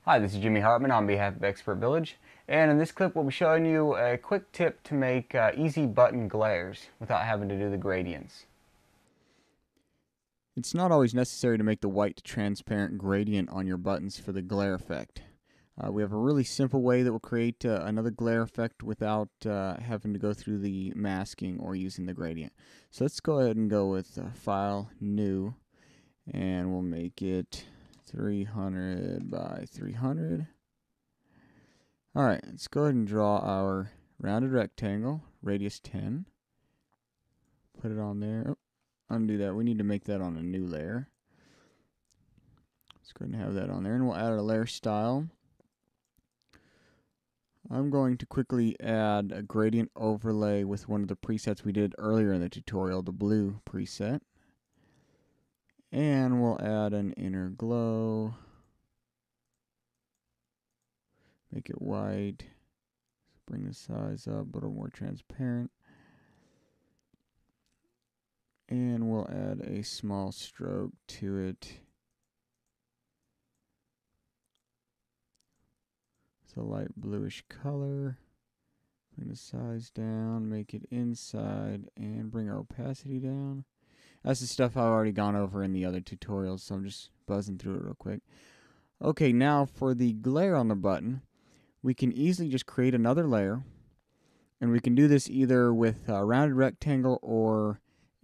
Hi, this is Jimmy Hartman on behalf of Expert Village, and in this clip we'll be showing you a quick tip to make easy button glares without having to do the gradients. It's not always necessary to make the white to transparent gradient on your buttons for the glare effect. We have a really simple way that will create another glare effect without having to go through the masking or using the gradient. So let's go ahead and go with File, New, and we'll make it 300 by 300. Alright, let's go ahead and draw our rounded rectangle, radius 10. Put it on there. Oh, undo that. We need to make that on a new layer. Let's go ahead and have that on there, and we'll add a layer style. I'm going to quickly add a gradient overlay with one of the presets we did earlier in the tutorial, the blue preset. And we'll add an inner glow. Make it white. Bring the size up, a little more transparent. And we'll add a small stroke to it. It's a light bluish color. Bring the size down, make it inside, and bring our opacity down. That's the stuff I've already gone over in the other tutorials, so I'm just buzzing through it real quick. Okay, now for the glare on the button, we can easily just create another layer, and we can do this either with a rounded rectangle or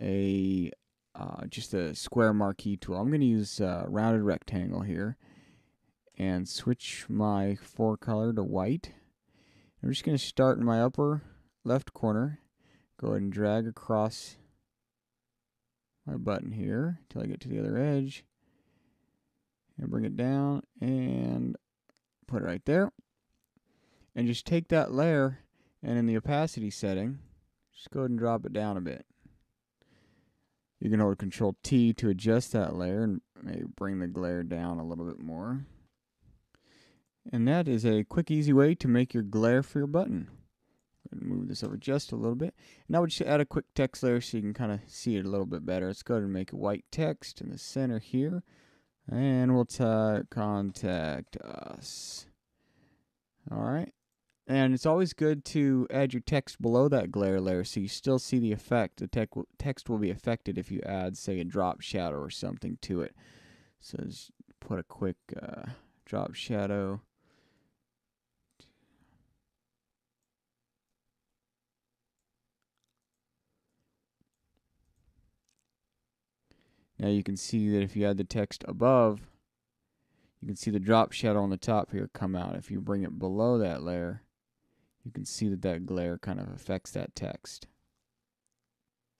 just a square marquee tool. I'm going to use rounded rectangle here and switch my forecolor to white. I'm just going to start in my upper left corner, go ahead and drag across my button here until I get to the other edge, and bring it down and put it right there. And just take that layer, and in the opacity setting, just go ahead and drop it down a bit. You can hold Control T to adjust that layer and maybe bring the glare down a little bit more. And that is a quick, easy way to make your glare for your button. Move this over just a little bit. Now we'll just add a quick text layer so you can kind of see it a little bit better. Let's go ahead and make a white text in the center here. And we'll type contact us. Alright. And it's always good to add your text below that glare layer so you still see the effect. The text will be affected if you add, say, a drop shadow or something to it. So just put a quick drop shadow. Now you can see that if you add the text above, you can see the drop shadow on the top here come out. If you bring it below that layer, you can see that that glare kind of affects that text.